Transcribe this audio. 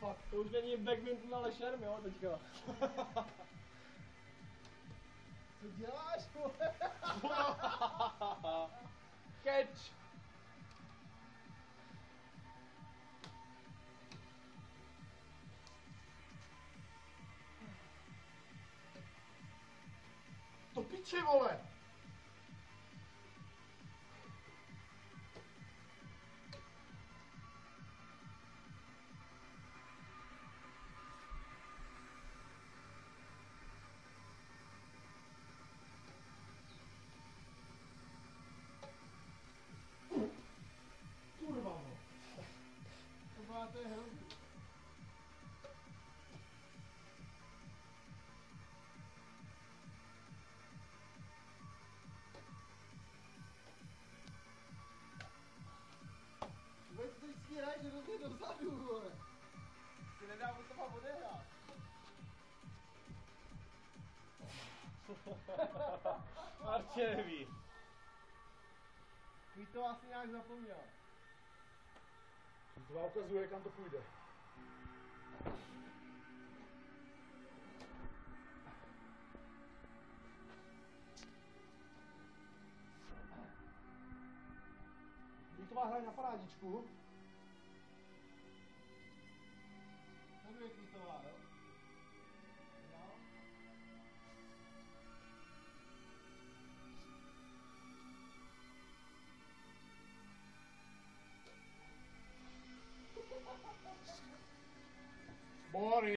fakt. To už není badminton, ale šerm, jo, teďka. Co děláš? Catch! To piče, vole! Kurva, no. To máte hrozný. Vůbec to vždycky hraješ hrozně dozadu, vole. Si nedá mu to mám odehrát. Martě neví. Víš, to asi nějak zapomněl. To vám ukazuje, kam to půjde. Kvítová hraje na parádičku. Tady je Kvítová, jo? No. Bory!